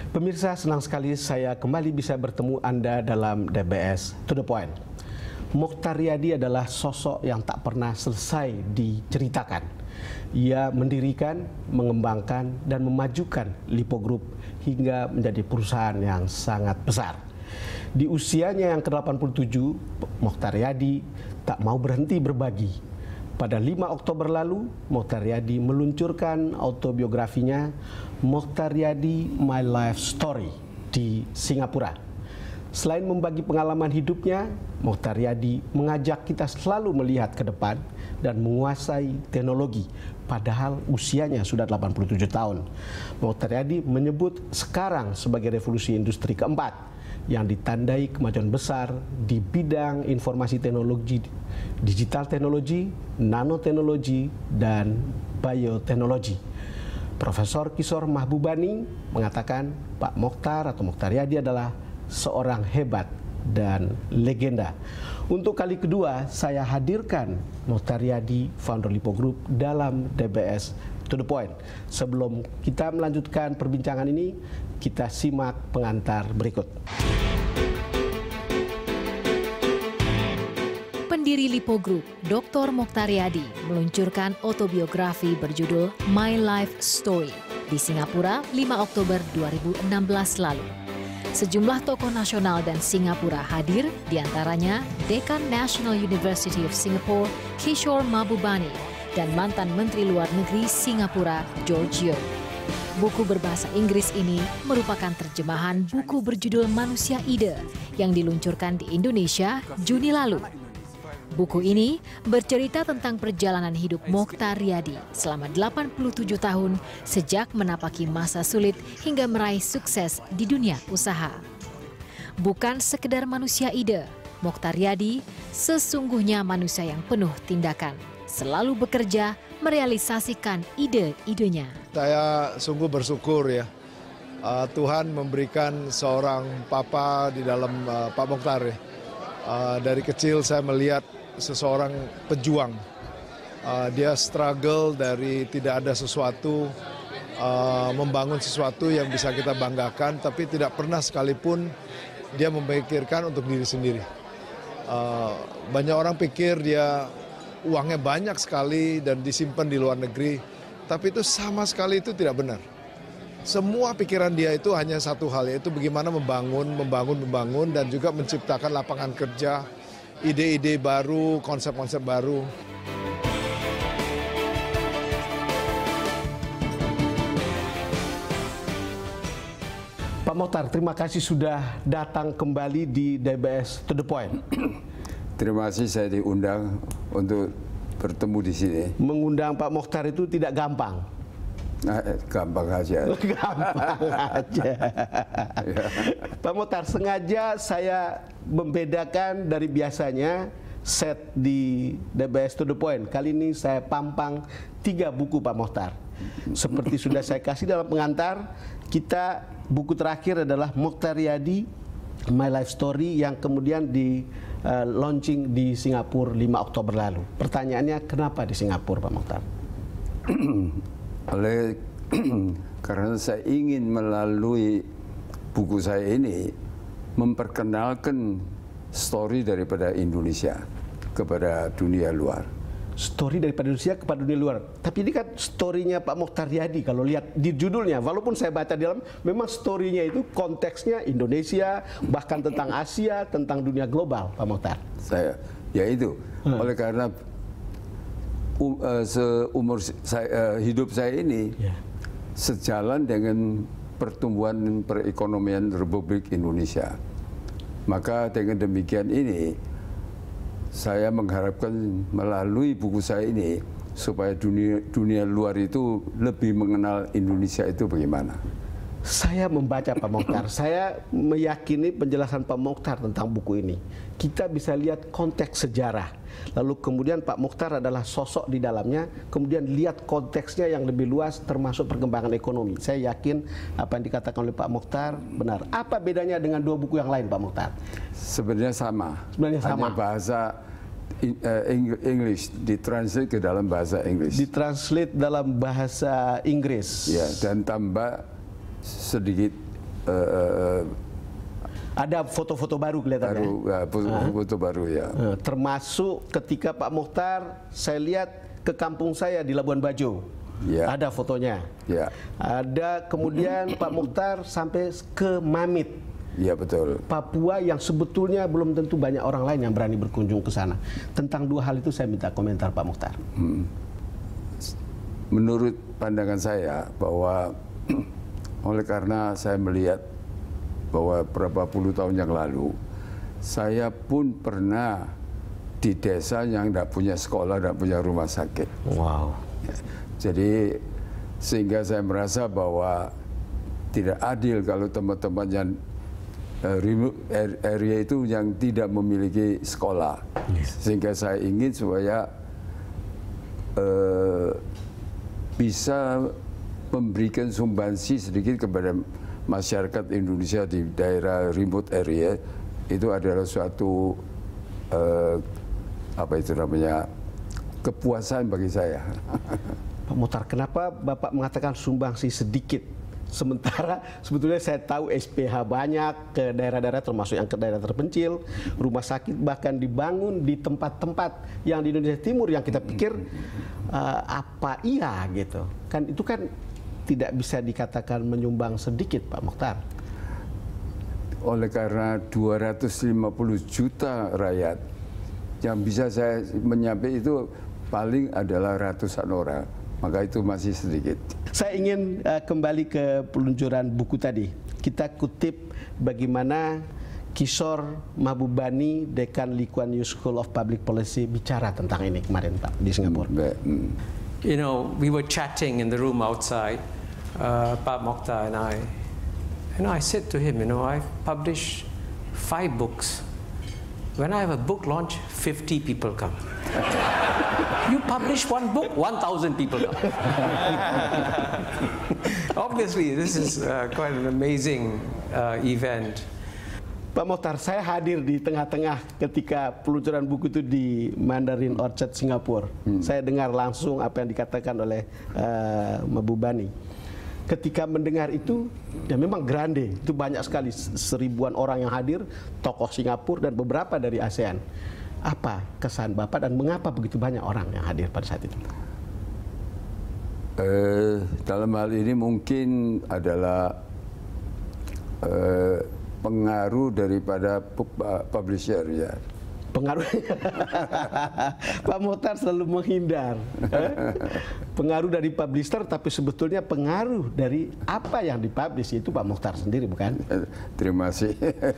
Pemirsa, senang sekali saya kembali bisa bertemu Anda dalam DBS To The Point. Mokhtar Riyadi adalah sosok yang tak pernah selesai diceritakan. Ia mendirikan, mengembangkan, dan memajukan Lipo Group hingga menjadi perusahaan yang sangat besar. Di usianya yang ke-87, Mokhtar Riyadi tak mau berhenti berbagi. Pada 5 Oktober lalu, Mokhtar Riyadi meluncurkan autobiografinya Mokhtar Riyadi My Life Story di Singapura. Selain membagi pengalaman hidupnya, Mokhtar Riyadi mengajak kita selalu melihat ke depan dan menguasai teknologi, padahal usianya sudah 87 tahun. Mokhtar Riyadi menyebut sekarang sebagai revolusi industri keempat yang ditandai kemajuan besar di bidang informasi teknologi, digital teknologi, nanoteknologi, dan bioteknologi. Profesor Kishore Mahbubani mengatakan Pak Mokhtar atau Mokhtar Riyadi adalah seorang hebat dan legenda. Untuk kali kedua, saya hadirkan Mokhtar Riyadi, founder Lipo Group, dalam DBS To The Point. Sebelum kita melanjutkan perbincangan ini, kita simak pengantar berikut. Pendiri Lipo Group, Dr. Mokhtar Riyadi, meluncurkan autobiografi berjudul My Life Story di Singapura 5 Oktober 2016 lalu. Sejumlah tokoh nasional dan Singapura hadir, diantaranya Dekan National University of Singapore, Kishore Mahbubani, dan mantan Menteri Luar Negeri Singapura, George Yeo. Buku berbahasa Inggris ini merupakan terjemahan buku berjudul Manusia Ide yang diluncurkan di Indonesia Juni lalu. Buku ini bercerita tentang perjalanan hidup Mokhtar Riyadi selama 87 tahun sejak menapaki masa sulit hingga meraih sukses di dunia usaha. Bukan sekedar manusia ide, Mokhtar Riyadi sesungguhnya manusia yang penuh tindakan, selalu bekerja merealisasikan ide-idenya. Saya sungguh bersyukur ya, Tuhan memberikan seorang papa di dalam Pak Mokhtar ya. Dari kecil saya melihat seseorang pejuang. Dia struggle dari tidak ada sesuatu, membangun sesuatu yang bisa kita banggakan, tapi tidak pernah sekalipun dia memikirkan untuk diri sendiri. Banyak orang pikir dia uangnya banyak sekali dan disimpan di luar negeri, tapi itu sama sekali itu tidak benar. Semua pikiran dia itu hanya satu hal, yaitu bagaimana membangun, dan juga menciptakan lapangan kerja, ide-ide baru, konsep-konsep baru. Pak Mokhtar, terima kasih sudah datang kembali di DBS To The Point. Terima kasih saya diundang untuk bertemu di sini. Mengundang Pak Mokhtar itu tidak gampang. Gampang aja. Gampang aja. Pak Mokhtar, sengaja saya membedakan dari biasanya set di DBS To The Point. Kali ini saya pampang 3 buku Pak Mokhtar. Seperti sudah saya kasih dalam pengantar, buku terakhir adalah Mokhtar Riyadi My Life Story yang kemudian di launching di Singapura 5 Oktober lalu. Pertanyaannya, kenapa di Singapura Pak Mokhtar? Karena saya ingin melalui buku saya ini memperkenalkan story daripada Indonesia kepada dunia luar. Story daripada Indonesia kepada dunia luar. Tapi ini kan story-nya Pak Mokhtar Riyadi. Kalau lihat di judulnya, walaupun saya baca di dalam, memang story-nya itu konteksnya Indonesia, bahkan tentang Asia, tentang dunia global, Pak Mokhtar. Ya itu. Oleh karena seumur hidup saya ini sejalan dengan pertumbuhan perekonomian Republik Indonesia. Maka dengan demikian ini, saya mengharapkan melalui buku saya ini supaya dunia luar itu lebih mengenal Indonesia itu bagaimana. Saya membaca Pak Mokhtar, saya meyakini penjelasan Pak Mokhtar tentang buku ini. Kita bisa lihat konteks sejarah. Lalu kemudian Pak Mokhtar adalah sosok di dalamnya, kemudian lihat konteksnya yang lebih luas termasuk perkembangan ekonomi. Saya yakin apa yang dikatakan oleh Pak Mokhtar benar. Apa bedanya dengan 2 buku yang lain Pak Mokhtar? Sebenarnya sama. Sebenarnya sama. Hanya bahasa English, ditranslate ke dalam bahasa Inggris. Ditranslate dalam bahasa Inggris. Ya, dan tambah sedikit Ada foto-foto baru kelihatannya. Foto baru ya. Termasuk ketika Pak Mokhtar, saya lihat ke kampung saya di Labuan Bajo. Ya. Ada fotonya. Ya. Ada kemudian Pak Mokhtar sampai ke Mamit. Iya betul. Papua yang sebetulnya belum tentu banyak orang lain yang berani berkunjung ke sana. Tentang dua hal itu saya minta komentar Pak Mokhtar. Menurut pandangan saya bahwa oleh karena saya melihat bahwa berapa puluh tahun yang lalu saya pun pernah di desa yang tidak punya sekolah, tidak punya rumah sakit. Wow. Jadi sehingga saya merasa bahwa tidak adil kalau teman-teman yang remote area itu yang tidak memiliki sekolah. Sehingga saya ingin supaya bisa memberikan sumbangsi sedikit kepada masyarakat Indonesia di daerah remote area. Itu adalah suatu apa itu namanya, kepuasan bagi saya. Pak Mokhtar, kenapa Bapak mengatakan sumbangsi sedikit? Sementara sebetulnya saya tahu SPH banyak ke daerah-daerah, termasuk yang ke daerah terpencil, rumah sakit bahkan dibangun di tempat-tempat yang di Indonesia Timur yang kita pikir apa iya gitu. Kan itu kan tidak bisa dikatakan menyumbang sedikit, Pak Mokhtar. Oleh karena 250 juta rakyat yang bisa saya menyampaikan itu paling adalah ratusan orang. Maka itu masih sedikit. Saya ingin kembali ke peluncuran buku tadi. Kita kutip bagaimana Kishore Mahbubani, Dekan Lee Kuan Yew School of Public Policy, bicara tentang ini kemarin Pak di Singapura. You know, we were chatting in the room outside, Pak Mokhtar and I. And I said to him, you know, I've published 5 books. When I have a book launch, 50 people come. You publish one book, 1,000 people come. Obviously, this is quite an amazing event. Pak Mokhtar, saya hadir di tengah-tengah ketika peluncuran buku itu di Mandarin Orchard, Singapura. Saya dengar langsung apa yang dikatakan oleh Mahbubani. Ketika mendengar itu, ya memang grande, itu banyak sekali, 1000-an orang yang hadir, tokoh Singapura dan beberapa dari ASEAN. Apa kesan Bapak dan mengapa begitu banyak orang yang hadir pada saat itu? Dalam hal ini mungkin adalah pengaruh daripada publisher ya. Pengaruhnya Pak Mokhtar selalu menghindar pengaruh dari publisher, tapi sebetulnya pengaruh dari apa yang dipublish itu Pak Mokhtar sendiri, bukan? Terima kasih.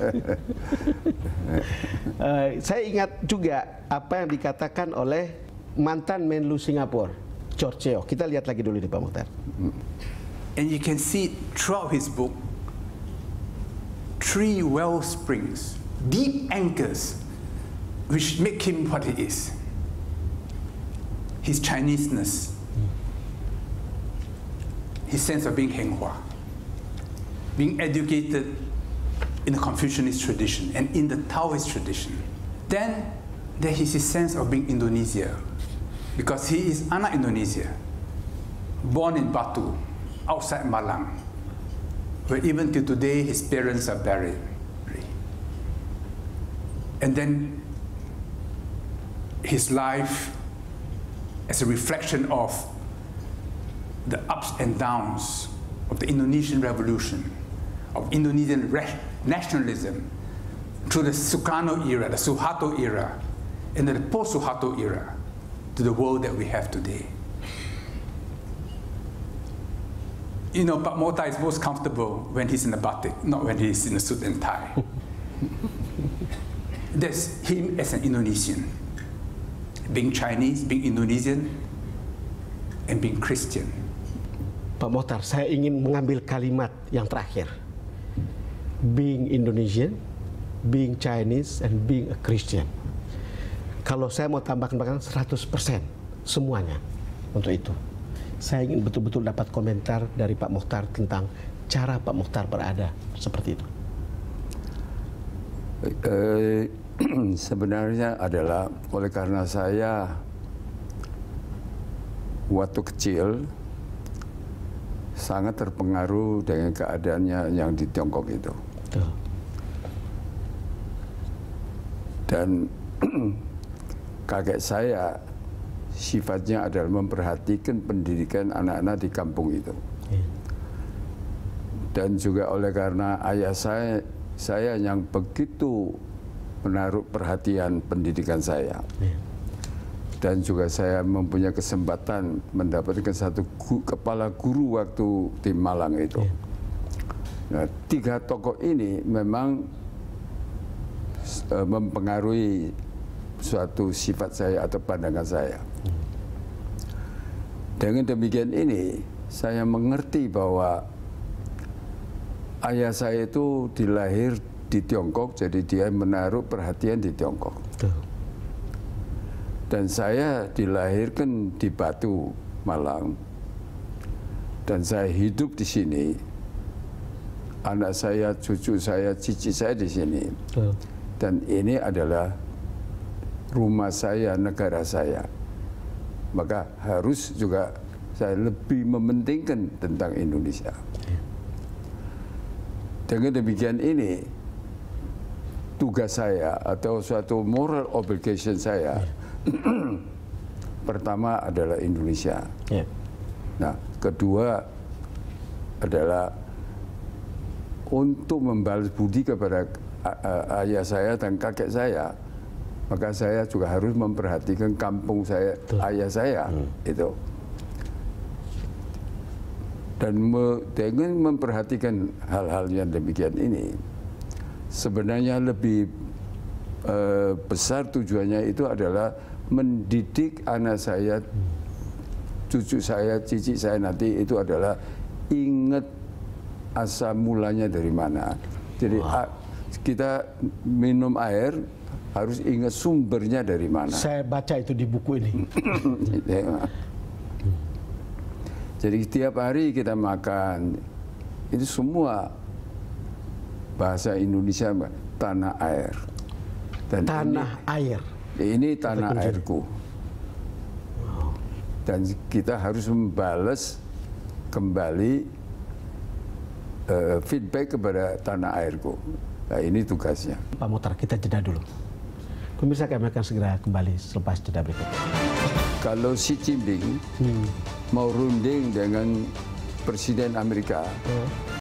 Saya ingat juga apa yang dikatakan oleh mantan Menlu Singapura, George Cheo. Kita lihat lagi dulu nih Pak Mokhtar. And you can see throughout his book 3 well springs, deep anchors, which make him what he is. His Chineseness, his sense of being Henghua, being educated in the Confucianist tradition and in the Taoist tradition. Then there is his sense of being Indonesia, because he is anak Indonesia, born in Batu, outside Malang, where even till today his parents are buried. And then his life as a reflection of the ups and downs of the Indonesian Revolution, of Indonesian nationalism, through the Sukarno era, the Suharto era, and the post-Suharto era, to the world that we have today. You know, Pak Mokhtar is most comfortable when he's in a batik, not when he's in a suit and tie. That's him as an Indonesian, being Chinese, being Indonesian, and being Christian. Pak Mokhtar, saya ingin mengambil kalimat yang terakhir. Being Indonesian, being Chinese, and being a Christian. Kalau saya mau tambahkan 100% semuanya untuk itu. Saya ingin betul-betul dapat komentar dari Pak Mokhtar tentang cara Pak Mokhtar berada seperti itu. Sebenarnya adalah oleh karena saya waktu kecil sangat terpengaruh dengan keadaannya yang di Tiongkok itu. Betul. Dan kakek saya sifatnya adalah memperhatikan pendidikan anak-anak di kampung itu. Dan juga oleh karena ayah saya yang begitu menaruh perhatian pendidikan saya. Dan juga saya mempunyai kesempatan mendapatkan satu kepala guru waktu di Malang itu. Nah, 3 tokoh ini memang mempengaruhi suatu sifat saya atau pandangan saya. Dengan demikian ini, saya mengerti bahwa ayah saya itu dilahir di Tiongkok, jadi dia menaruh perhatian di Tiongkok. Betul. Dan saya dilahirkan di Batu, Malang. Dan saya hidup di sini. Anak saya, cucu saya, cici saya di sini. Betul. Dan ini adalah rumah saya, negara saya. Maka harus juga saya lebih mementingkan tentang Indonesia. Dengan demikian ini, tugas saya atau suatu moral obligation saya, pertama adalah Indonesia. Nah, kedua adalah untuk membalas budi kepada ayah saya dan kakek saya, maka saya juga harus memperhatikan kampung saya, ayah saya itu. Dan dengan memperhatikan hal-hal yang demikian ini, sebenarnya lebih besar tujuannya itu adalah mendidik anak saya, cucu saya, cici saya nanti itu adalah ingat asal mulanya dari mana. Jadi kita minum air harus ingat sumbernya dari mana. Saya baca itu di buku ini. Jadi tiap hari kita makan, itu semua bahasa Indonesia, tanah air. Dan tanah air. Ini tanah airku. Dan kita harus membalas kembali feedback kepada tanah airku. Nah, ini tugasnya. Pak Mokhtar, kita jeda dulu. Pemirsa, kami akan segera kembali selepas jeda berikut. Kalau Xi Jinping mau runding dengan Presiden Amerika,